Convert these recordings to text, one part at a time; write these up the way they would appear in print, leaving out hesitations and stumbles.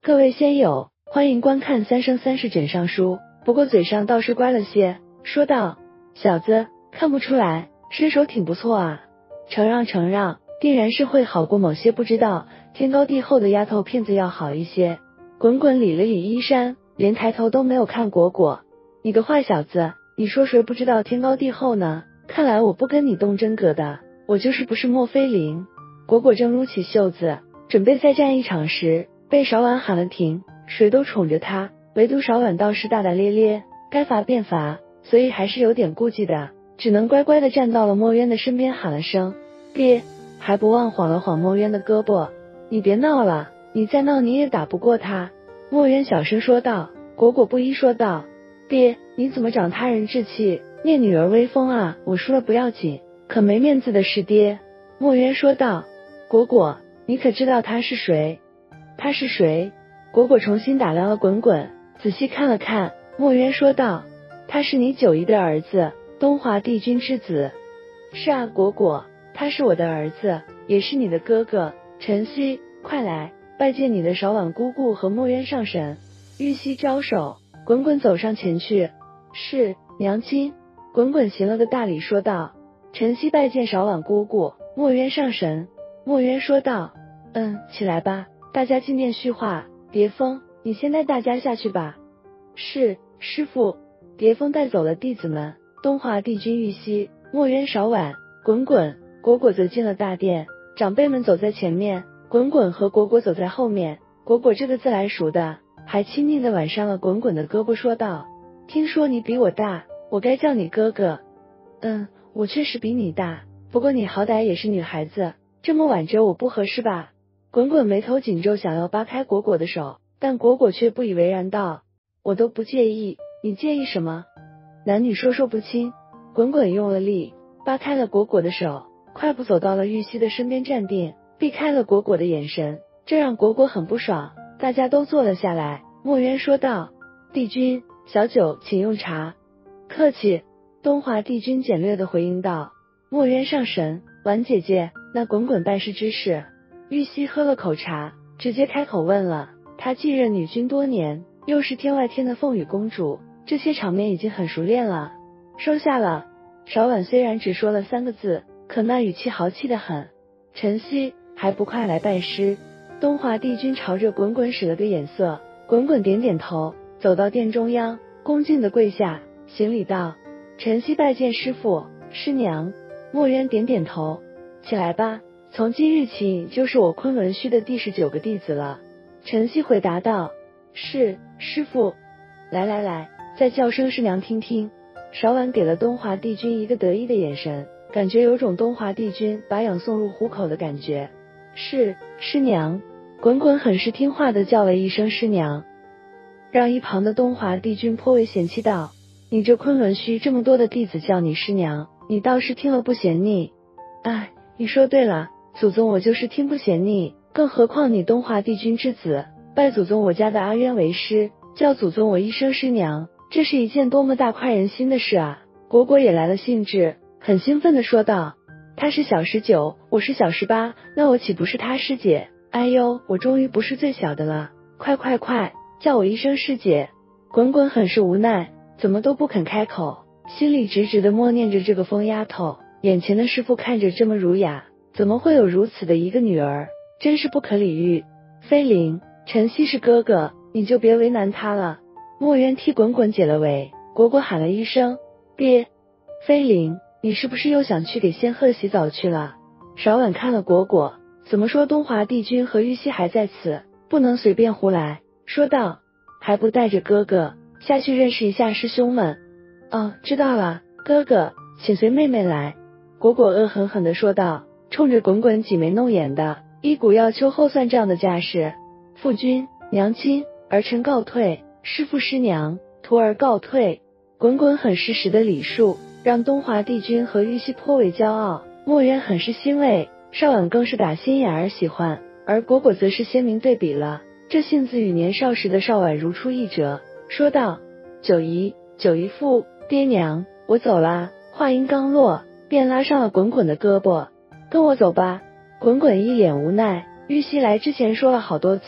各位仙友，欢迎观看三生三世枕上书，不过嘴上倒是乖了些，说道：小子，看不出来，身手挺不错啊。承让，定然是会好过某些不知道天高地厚的丫头片子要好一些。滚滚理了理衣衫，连抬头都没有看果果。你个坏小子，你说谁不知道天高地厚呢？看来我不跟你动真格的，我就是不是莫非灵。果果正撸起袖子，准备再战一场时，被勺碗喊了停，谁都宠着他，唯独勺碗倒是大大咧咧，该罚便罚，所以还是有点顾忌的，只能乖乖的站到了墨渊的身边喊了声别，还不忘晃了晃墨渊的胳膊。你别闹了，你再闹你也打不过他。墨渊小声说道。果果不依说道：别，你怎么长他人志气，灭女儿威风啊，我输了不要紧，可没面子的是爹。墨渊说道。果果，你可知道他是谁？他是谁？果果重新打量了滚滚，仔细看了看，墨渊说道：他是你九姨的儿子，东华帝君之子。是啊，果果，他是我的儿子，也是你的哥哥。晨曦，快来拜见你的勺碗姑姑和墨渊上神。玉溪招手，滚滚走上前去。是，娘亲。滚滚行了个大礼说道。晨曦拜见勺碗姑姑，墨渊上神。墨渊说道：起来吧，大家进殿叙话。蝶风，你先带大家下去吧。是，师父。蝶风带走了弟子们，东华帝君玉溪、墨渊、勺碗、滚滚、果果则进了大殿，长辈们走在前面，滚滚和果果走在后面。果果这个自来熟的，还亲昵地挽上了滚滚的胳膊说道：听说你比我大，我该叫你哥哥。我确实比你大，不过你好歹也是女孩子，这么挽着我不合适吧？滚滚眉头紧皱，想要扒开果果的手，但果果却不以为然道：我都不介意，你介意什么？男女说不清。滚滚用了力，扒开了果果的手，快步走到了玉溪的身边站定，避开了果果的眼神，这让果果很不爽。大家都坐了下来，墨渊说道：帝君，小酒请用茶。客气。东华帝君简略地回应道。墨渊上神，婉姐姐，那滚滚拜师之事。玉溪喝了口茶，直接开口问了。她继任女君多年，又是天外天的凤羽公主，这些场面已经很熟练了。收下了。勺碗虽然只说了3个字，可那语气豪气得很。晨曦，还不快来拜师？东华帝君朝着滚滚使了个眼色，滚滚点点头，走到殿中央，恭敬地跪下，行礼道：晨曦拜见师父、师娘。墨渊点点头，起来吧，从今日起你就是我昆仑虚的第19个弟子了。晨曦回答道：是，师父。来，再叫声师娘听听。勺碗给了东华帝君一个得意的眼神，感觉有种东华帝君把养送入虎口的感觉。是，师娘。滚滚很是听话的叫了一声师娘，让一旁的东华帝君颇为嫌弃道：你这昆仑虚这么多的弟子叫你师娘，你倒是听了不嫌腻。你说对了，祖宗我就是听不嫌腻，更何况你东华帝君之子，拜祖宗我家的阿渊为师，叫祖宗我一声师娘，这是一件多么大快人心的事啊。果果也来了兴致，很兴奋地说道：他是小19，我是小18，那我岂不是他师姐？哎呦，我终于不是最小的了，快，叫我一声师姐。滚滚很是无奈，怎么都不肯开口，心里直直地默念着这个疯丫头，眼前的师父看着这么儒雅，怎么会有如此的一个女儿，真是不可理喻。飞灵，晨曦是哥哥，你就别为难他了。墨渊替滚滚解了围，果果喊了一声别。飞灵，你是不是又想去给仙鹤洗澡去了？勺碗看了果果，怎么说东华帝君和玉溪还在此，不能随便胡来，说道：还不带着哥哥下去认识一下师兄们？知道了，哥哥，请随妹妹来。果果恶狠狠地说道，冲着滚滚挤眉弄眼的，一股要秋后算账的架势。父君、娘亲，儿臣告退，师父师娘，徒儿告退。滚滚很适时的礼数，让东华帝君和玉溪颇为骄傲，墨渊很是欣慰，少碗更是打心眼儿喜欢，而果果则是鲜明对比了，这性子与年少时的少碗如出一辙，说道：九姨父，爹娘，我走啦。话音刚落，便拉上了滚滚的胳膊，跟我走吧。滚滚一脸无奈，玉溪来之前说了好多次，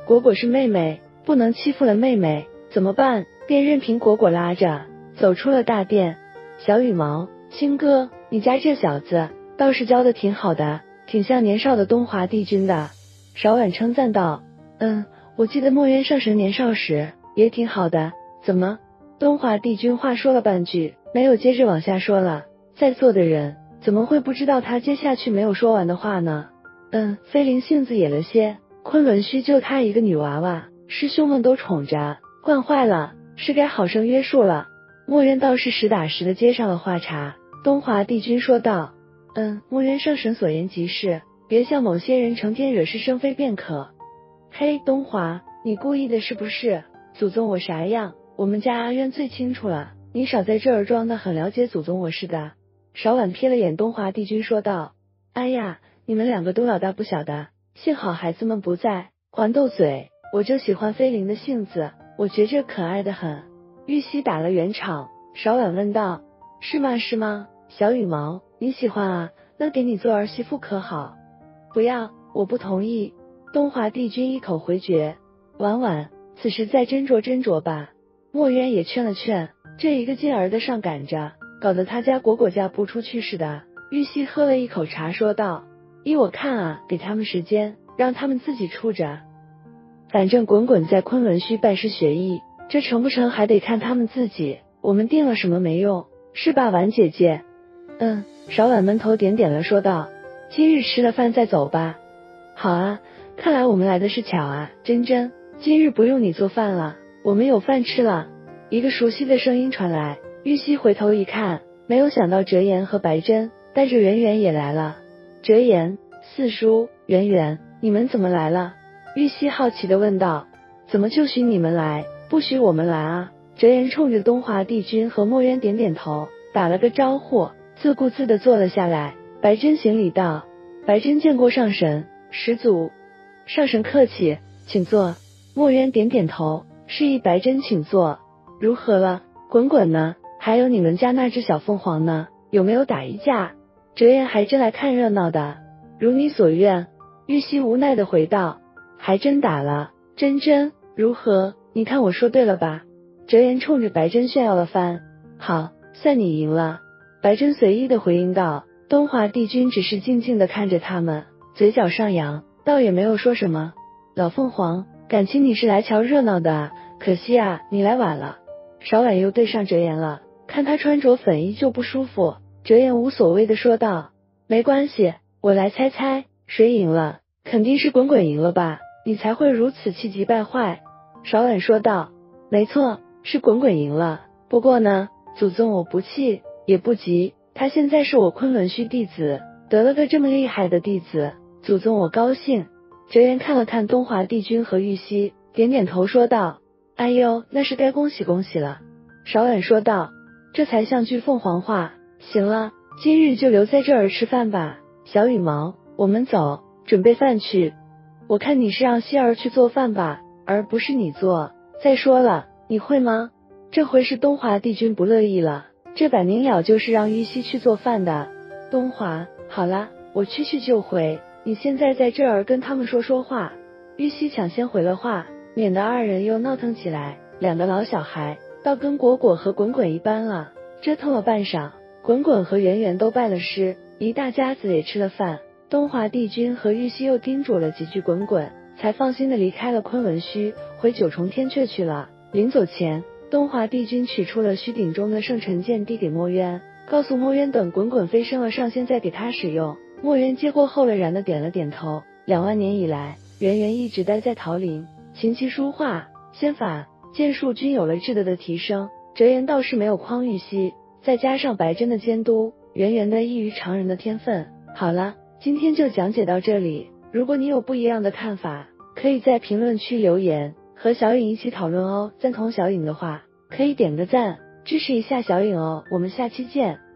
果果是妹妹，不能欺负了妹妹，怎么办？便任凭果果拉着走出了大殿。小羽毛，亲哥，你家这小子倒是教的挺好的，挺像年少的东华帝君的。少婉称赞道。我记得墨渊上神年少时也挺好的。怎么？东华帝君话说了半句，没有接着往下说了。在座的人怎么会不知道他接下去没有说完的话呢？菲林性子野了些，昆仑虚就她一个女娃娃，师兄们都宠着，惯坏了，是该好生约束了。墨渊倒是实打实的接上了话茬。东华帝君说道。墨渊上神所言极是，别像某些人成天惹是生非便可。嘿，东华，你故意的是不是？祖宗我啥样，我们家阿渊最清楚了，你少在这儿装的很了解祖宗我似的。少婉瞥了眼东华帝君说道。哎呀，你们两个都老大不小的，幸好孩子们不在，还斗嘴，我就喜欢菲林的性子，我觉着可爱的很。玉溪打了圆场，少婉问道。是吗是吗？小羽毛，你喜欢啊？那给你做儿媳妇可好？不要，我不同意。东华帝君一口回绝。婉婉，此时再斟酌斟酌吧。墨渊也劝了劝，这一个劲儿的上赶着，搞得他家果果嫁不出去似的。玉溪喝了一口茶说道。依我看啊，给他们时间，让他们自己处着。反正滚滚在昆仑虚拜师学艺，这成不成还得看他们自己，我们定了什么没用，是吧婉姐姐？少婉闷头点点了说道。今日吃了饭再走吧。好啊，看来我们来的是巧啊，真真，今日不用你做饭了，我们有饭吃了。一个熟悉的声音传来，玉溪回头一看，没有想到折颜和白珍带着圆圆也来了。折颜、四叔、圆圆，你们怎么来了？玉溪好奇地问道。怎么就许你们来，不许我们来啊？折颜冲着东华帝君和墨渊点点头，打了个招呼，自顾自地坐了下来。白珍行礼道。白珍见过上神，始祖。上神客气，请坐。墨渊点点头，示意白珍请坐。如何了？滚滚呢？还有你们家那只小凤凰呢？有没有打一架？折颜还真来看热闹的。如你所愿。玉溪无奈地回道。还真打了。珍珍如何？你看我说对了吧？折颜冲着白珍炫耀了番。好，算你赢了。白珍随意地回应道。东华帝君只是静静地看着他们，嘴角上扬，倒也没有说什么。老凤凰，感情你是来瞧热闹的啊，可惜啊，你来晚了。少婉又对上折颜了，看他穿着粉衣就不舒服。折颜无所谓地说道。没关系，我来猜猜，谁赢了？肯定是滚滚赢了吧，你才会如此气急败坏。少婉说道。没错，是滚滚赢了。不过呢，祖宗我不气也不急，他现在是我昆仑虚弟子，得了个这么厉害的弟子，祖宗我高兴。折颜看了看东华帝君和玉溪，点点头说道。哎呦，那是该恭喜恭喜了。少婉说道。这才像句凤凰话。行了，今日就留在这儿吃饭吧。小羽毛，我们走，准备饭去。我看你是让希儿去做饭吧，而不是你做。再说了，你会吗？这回是东华帝君不乐意了，这摆明了就是让玉溪去做饭的。东华，好啦，我去就回，你现在在这儿跟他们说说话。玉溪抢先回了话，免得二人又闹腾起来。两个老小孩倒跟果果和滚滚一般了。折腾了半晌，滚滚和圆圆都拜了师，一大家子也吃了饭。东华帝君和玉溪又叮嘱了几句滚滚，才放心的离开了昆仑虚，回九重天阙去了。临走前，东华帝君取出了虚鼎中的圣尘剑递给墨渊，告诉墨渊等滚滚飞升了上仙再给他使用。墨渊接过后了然的点了点头。2万年以来，圆圆一直待在桃林，琴棋书画、仙法、剑术均有了质的提升。折颜倒是没有诓玉溪，再加上白珍的监督，圆圆的异于常人的天分。好了，今天就讲解到这里，如果你有不一样的看法，可以在评论区留言，和小颖一起讨论哦。赞同小颖的话，可以点个赞，支持一下小颖哦。我们下期见。